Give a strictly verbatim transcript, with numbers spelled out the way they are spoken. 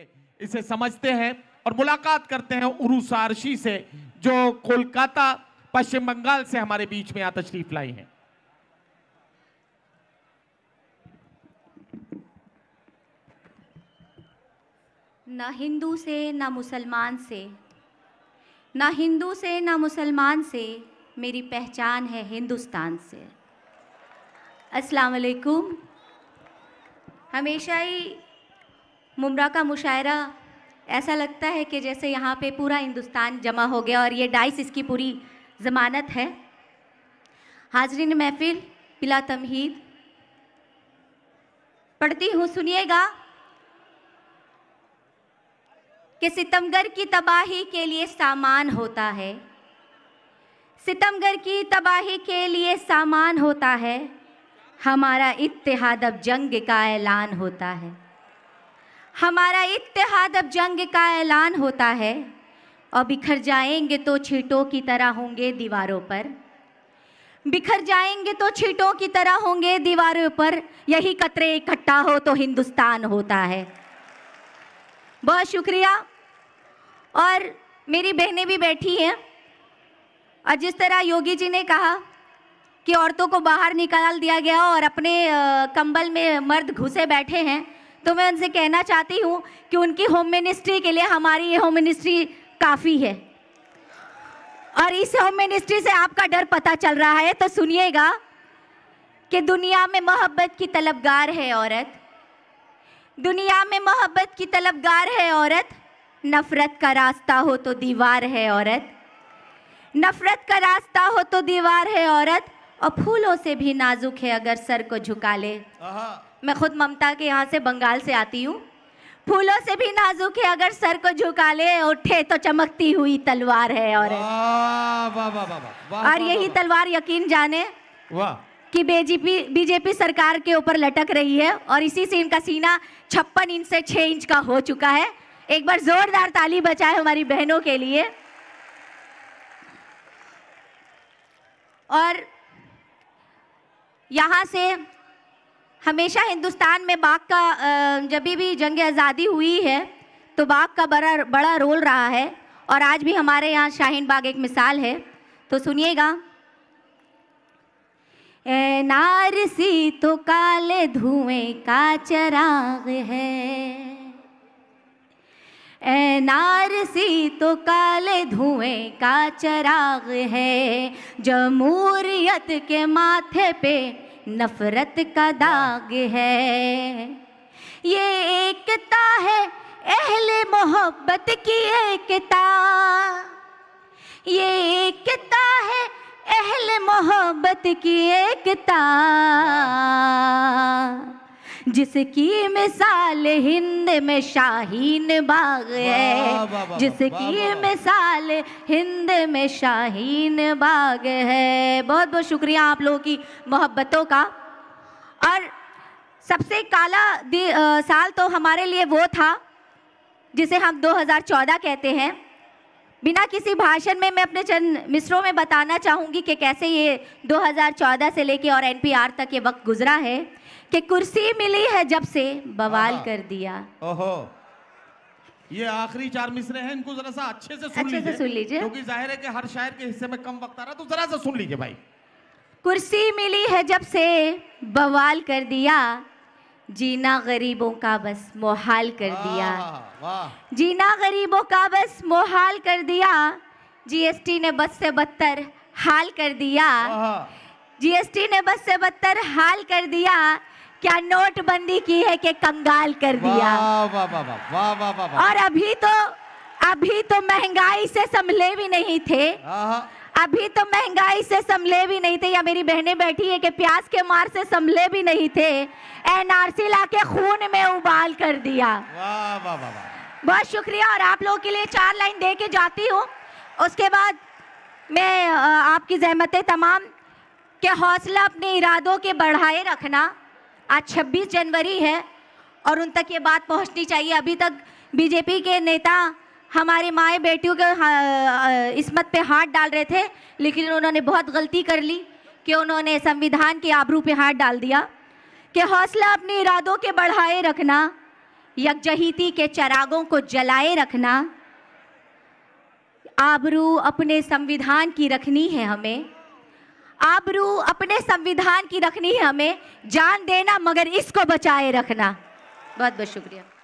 से इसे समझते हैं और मुलाकात करते हैं उरूस आरशी से, जो कोलकाता पश्चिम बंगाल से हमारे बीच में यहाँ तशरीफ लाई हैं। ना हिंदू से ना मुसलमान से, ना हिंदू से ना मुसलमान से, मेरी पहचान है हिंदुस्तान से। अस्सलाम वालेकुम। हमेशा ही मुमरा का मुशायरा ऐसा लगता है कि जैसे यहाँ पे पूरा हिंदुस्तान जमा हो गया और ये डाइस इसकी पूरी ज़मानत है। हाज़रीन महफिल बिला तमहीद पढ़ती हूँ, सुनिएगा कि सितमगर की तबाही के लिए सामान होता है, सितमगर की तबाही के लिए सामान होता है, हमारा इत्तेहाद अब जंग का ऐलान होता है, हमारा इत्तेहाद अब जंग का ऐलान होता है। और बिखर जाएंगे तो छींटों की तरह होंगे दीवारों पर, बिखर जाएंगे तो छींटों की तरह होंगे दीवारों पर, यही कतरे इकट्ठा हो तो हिंदुस्तान होता है। बहुत शुक्रिया। और मेरी बहनें भी बैठी हैं, और जिस तरह योगी जी ने कहा कि औरतों को बाहर निकाल दिया गया और अपने कंबल में मर्द घुसे बैठे हैं, तो मैं उनसे कहना चाहती हूँ कि उनकी होम मिनिस्ट्री के लिए हमारी ये होम मिनिस्ट्री काफ़ी है। और इस होम मिनिस्ट्री से आपका डर पता चल रहा है, तो सुनिएगा कि दुनिया में मोहब्बत की तलबगार है औरत, दुनिया में मोहब्बत की तलबगार है औरत, नफ़रत का रास्ता हो तो दीवार है औरत, नफ़रत का रास्ता हो तो दीवार है औरत, और फूलों से भी नाजुक है अगर सर को झुका ले। मैं खुद ममता के यहाँ से बंगाल से आती हूँ। फूलों से भी नाजुक है अगर सर को झुका ले, उठे तो चमकती हुई तलवार है औरत। वाह वाह वाह वाह। और यही तलवार यकीन जाने वाह कि बीजेपी बीजेपी सरकार के ऊपर लटक रही है, और इसी से इनका सीना छप्पन इंच से छः इंच का हो चुका है। एक बार जोरदार ताली बजाए हमारी बहनों के लिए। और यहाँ से हमेशा हिंदुस्तान में बाघ का, जब भी जंग आज़ादी हुई है तो बाघ का बड़ा बड़ा रोल रहा है, और आज भी हमारे यहाँ शाहीन बाग एक मिसाल है। तो सुनिएगा, ए नारसी तो काले धुएं का चिराग है, ए नारसी तो काले धुएं का चिराग है, जमहूरियत के माथे पे नफरत का दाग है। ये एकता है अहले मोहब्बत की एकता, ये एकता है अहले मोहब्बत की एकता, जिसकी मिसाल हिंद में शाहीन बाग है, जिसकी मिसाल हिंद में शाहीन बाग है। बहुत बहुत शुक्रिया आप लोगों की मोहब्बतों का। और सबसे काला आ, साल तो हमारे लिए वो था जिसे हम दो हज़ार चौदह कहते हैं। बिना किसी भाषण में मैं अपने चंद मिसरों में बताना चाहूँगी कि कैसे ये दो हज़ार चौदह से लेके और एन पी आर तक ये वक्त गुजरा है कि कुर्सी मिली है जब से बवाल कर दिया। ओहो, ये आखिरी चार मिसरे हैं, इनको जरा सा अच्छे से सुन अच्छे लीजिए, से सुन लीजिए, क्योंकि जाहिर है कि हर शायर के हिस्से में कम वक्त आ रहा, तो जरा सा सुन लीजिए भाई। कुर्सी मिली है जब से बवाल कर दिया, जीना गरीबों का बस मोहाल कर दिया, जीना गरीबों का बस मोहाल कर दिया, जीएसटी ने बस से बदतर हाल कर दिया, जीएसटी ने बस से बदतर हाल कर दिया, क्या नोटबंदी की है कि कंगाल कर दिया। वाह वाह वाह वाह वाह वाह वाह। और अभी तो अभी तो महंगाई से संभले भी नहीं थे, अभी तो महंगाई से संभले भी नहीं थे, या मेरी बहनें बैठी है कि प्यास के मार से संभले भी नहीं थे, एनआरसी लाके खून में उबाल कर दिया। वाह वाह वाह। बहुत शुक्रिया। और आप लोगों के लिए चार लाइन दे के जाती हूँ, उसके बाद मैं आपकी जहमतें तमाम के हौसला अपने इरादों के बढ़ाए रखना। आज छब्बीस जनवरी है और उन तक ये बात पहुंचनी चाहिए। अभी तक बीजेपी के नेता हमारे माए बेटियों के इस्मत पे हाथ डाल रहे थे, लेकिन उन्होंने बहुत गलती कर ली कि उन्होंने संविधान की आबरू पे हाथ डाल दिया। कि हौसला अपने इरादों के बढ़ाए रखना, यकजहीती के चरागों को जलाए रखना, आबरू अपने संविधान की रखनी है हमें, आबरू अपने संविधान की रखनी है हमें, जान देना मगर इसको बचाए रखना। बहुत बहुत शुक्रिया।